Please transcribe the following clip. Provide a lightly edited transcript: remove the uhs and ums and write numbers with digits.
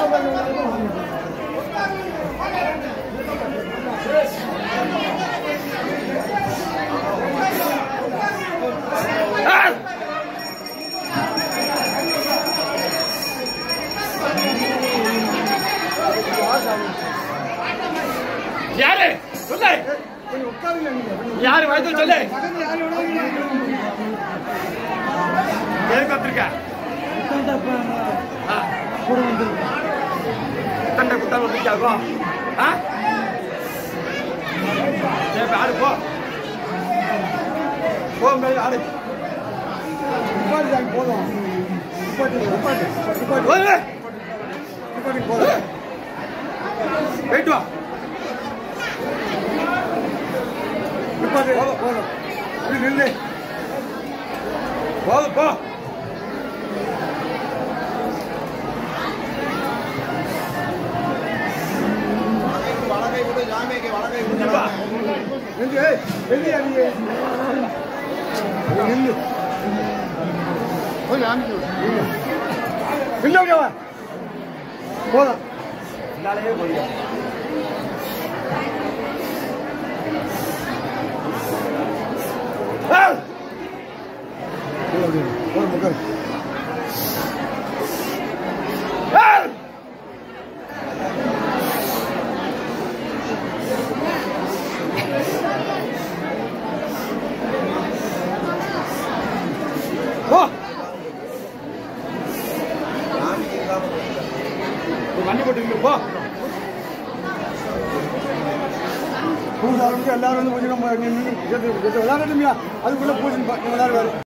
யாரு சொல்லு யாரு வயது சொல்லு வந்திருக்க தண்டை குத்தால் வந்துருக்காக்கோ ஆடு போ ஆடு போதும் போயிட்டு வா போதும் நில்லு போதும் போ போதும் வண்டி போட்டு போ எல்லாரும் வந்து கொஞ்சம் விளையாடணுமியா அதுக்குள்ள பூஜை எல்லாரும்